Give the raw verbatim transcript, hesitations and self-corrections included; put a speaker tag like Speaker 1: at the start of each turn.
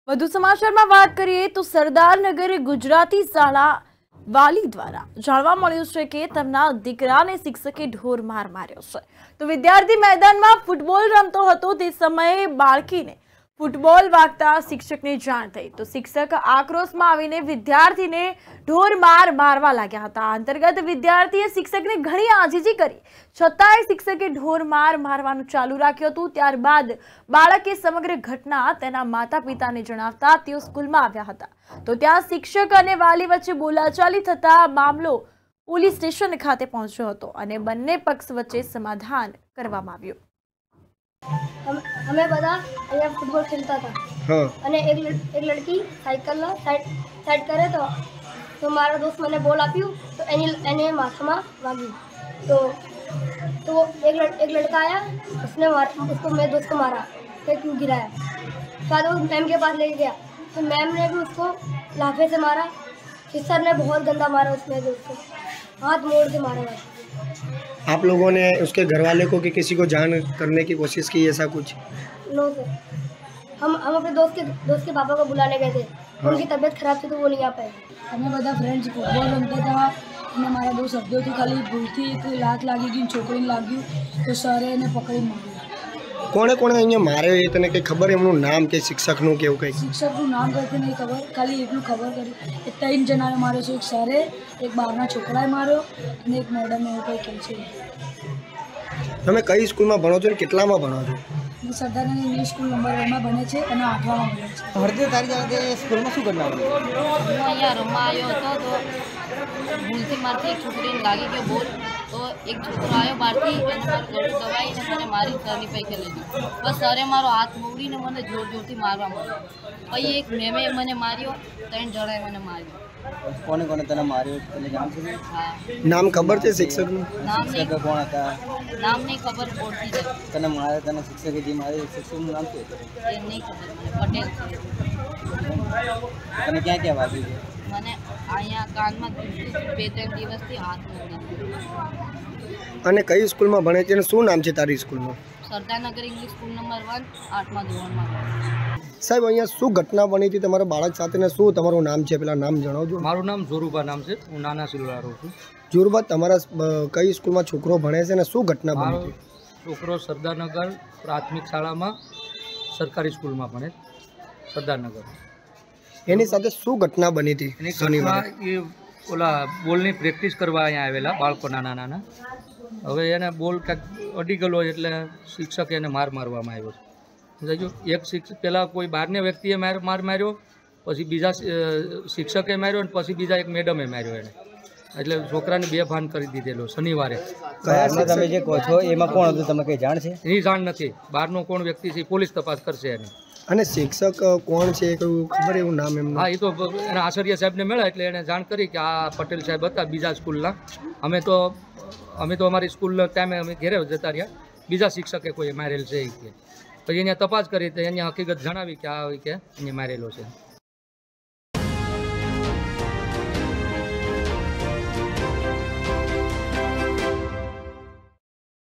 Speaker 1: વધુ સમાચારમાં વાત કરીએ તો સરદારનગર ગુજરાતી શાળા વાલી દ્વારા જાણવા મળ્યું છે કે તેમના દીકરાને શિક્ષકે ઢોર માર માર્યો છે। તો વિદ્યાર્થી મેદાનમાં ફૂટબોલ રમતો હતો તે સમયે બાળકીને ફૂટબોલ વાગતા શિક્ષકને જાણ થઈ તો શિક્ષક આક્રોશમાં આવીને વિદ્યાર્થીને ઢોર માર મારવા લાગ્યા હતા। આ અંતર્ગત વિદ્યાર્થીએ શિક્ષકને ઘણી આજીજી કરી છતાંય શિક્ષકે ઢોર માર મારવાનું ચાલુ રાખ્યું હતું। ત્યારબાદ બાળકે સમગ્ર ઘટના તેના માતા પિતાને જણાવતા તેઓ સ્કૂલમાં આવ્યા હતા તો ત્યાં શિક્ષક અને વાલી વચ્ચે બોલાચાલી થતા મામલો પોલીસ સ્ટેશન ખાતે પહોંચ્યો હતો અને બંને પક્ષ વચ્ચે સમાધાન કરવામાં આવ્યું।
Speaker 2: हम हमें बता यहाँ फुटबॉल खेलता था हाँ। અને એક એક લડકી સાયકલ સાઈડ સાઈડ કરે તો તો મારા દોસ્ત મને બોલ આપ્યું તો એની એને માથામાં વાગ્યું તો तो एक लड़, एक लड़का आया उसने मार उसको मेरे दोस्त को मारा फिर क्यों गिराया बाद वो मैम के पास लेके गया तो मैम ने भी उसको लाफे से मारा फिर सर ने बहुत गंदा मारा उसमें दोस्त को हाथ मोड़ के मारा हुआ।
Speaker 3: आप लोगों ने उसके घर वाले को कि किसी को जान करने की कोशिश की ऐसा कुछ?
Speaker 2: नो सर हम हम अपने दोस्त के दोस्त के पापा को बुलाने गए थे हाँ। उनकी तबीयत खराब थी तो वो नहीं आ पाए।
Speaker 4: हमें બધા ફ્રેન્ડ્સ ફૂટબોલ રમતા હતા અને મારા દો શબ્દોથી ખાલી ભૂલથી એક લાત લાગી ગઈ છોકરીને લાગ્યું તો સરે એને પકડી માર્યો।
Speaker 3: કોણે કોણે અહીંયા માર્યો એ તને કંઈ ખબર એમનું નામ કે શિક્ષકનું કે એવું કંઈ?
Speaker 4: શિક્ષકનું નામ કંઈ નહીં ખબર ખાલી એટલું ખબર કરી કે ત્રણ જણાને માર્યો છે, એક સરે એક બહારના છોકરાએ માર્યો અને એક મેડમ એવું કંઈ કહે છે।
Speaker 3: તમે કઈ સ્કૂલમાં ભણો છો ને કેટલામાં ભણો છો?
Speaker 4: હું સરદારનગર ઇંગ્લિશ સ્કૂલ નંબર વનમાં ભણે છે અને આઠમામાં ભણે છે।
Speaker 3: હરદે તારી સાથે સ્કૂલમાં શું કરતા હતા?
Speaker 5: હું અહીંયા રમવા આવ્યો હતો તો ભૂલથી મારથી એક છોકરીને લાગી ગયો બોલ તો એક છોકરો આવ્યો બહારથી એને મારું ગળું દબાવીને મને મારી સરની પૈકી લીધી બસ સરે મારો હાથ મોડીને મને જોર જોરથી મારવા માંડ્યો પછી એક મેમે મને માર્યો ત્રણ જણાએ મને માર્યો।
Speaker 3: કોને કોને તને માર્યો તને જાણ છે?
Speaker 5: હા
Speaker 3: નામ ખબર છે શિક્ષકનું?
Speaker 5: નામ નહીં
Speaker 3: કોણ હતા?
Speaker 5: નામ નહીં ખબર પડતી છે
Speaker 3: તને મારે તને શિક્ષકે જે મારે શિક્ષકનું નામ શું હતું?
Speaker 5: એ નહીં ખબર મને પટેલ છે।
Speaker 3: તને ક્યાં ક્યાં વાગ્યું છે?
Speaker 5: મને અહીંયા કાનમાં બે ત્રણ દિવસથી હાથ મોડી।
Speaker 3: અને કઈ સ્કૂલમાં ભણે છે અને શું નામ છે તારી સ્કૂલનું?
Speaker 5: Sardarnagar English school number one આઠમા ધોરણમાં।
Speaker 3: સાહેબ અહીંયા શું ઘટના બની હતી તમારા બાળક સાથે ને શું તમારું નામ છે પેલા નામ જણાવજો।
Speaker 6: મારું નામ જોરુભા નામ છે, હું નાના સિલોડા રહું છું।
Speaker 3: જોરુભા તમારા કઈ સ્કૂલમાં છોકરો ભણે છે અને શું ઘટના બની હતી?
Speaker 6: છોકરો સરદારનગર પ્રાથમિક શાળામાં સરકારી સ્કૂલમાં ભણે સરદારનગર।
Speaker 3: એની સાથે શું ઘટના બની હતી?
Speaker 6: એની શનિવારે એ ઓલા બોલની પ્રેક્ટિસ કરવા અહીંયા આવેલા બાળકો નાના નાના હવે એને બોલ કાંઈક અડી ગયેલો એટલે શિક્ષકે એને માર મારવામાં આવ્યો છે। સમજાયું? એક શિક્ષક પહેલાં કોઈ બહારને વ્યક્તિએ માર માર માર્યો પછી બીજા શિક્ષકે માર્યો અને પછી બીજા એક મેડમે માર્યો એને એટલે છોકરાને બે ભાન કરી દીધેલો શનિવારે।
Speaker 3: તમે જે કહો છો એમાં કોણ હતું તમે કંઈ જાણ છે?
Speaker 6: એની જાણ નથી, બહારનો કોણ વ્યક્તિ છે પોલીસ તપાસ કરશે એની।
Speaker 3: અને શિક્ષક કોણ છે કયું ખબર એવું નામ એમનું?
Speaker 6: હા એ તો એના આચાર્ય સાહેબને મળ્યા એટલે એને જાણ કરી કે આ પટેલ સાહેબ હતા બીજા સ્કૂલના। અમે તો અમે તો અમારી સ્કૂલના ટાઈમે અમે ઘેરે જતા રહ્યા, બીજા શિક્ષકે કોઈ મારેલ છે એ કે પછી અહીંયા તપાસ કરી તો એની હકીકત જણાવી કે આ કે એને મારેલો છે।